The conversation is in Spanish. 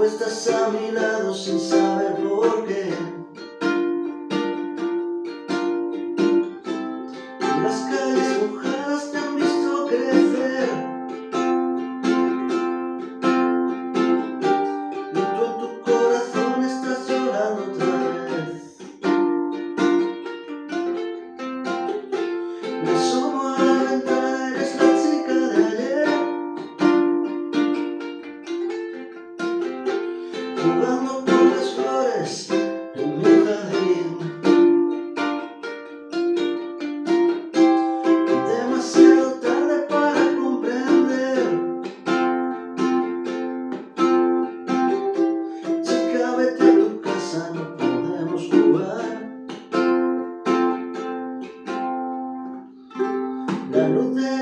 estás a mi lado sin saber por qué. Las calles mojadas te han visto crecer, y tú en tu corazón estás llorando otra vez. Me asomo a la ventana, eres la chica de ayer, jugando con las flores en mi jardín. Demasiado tarde para comprender, chica, vete a tu casa, no podemos jugar. La luz de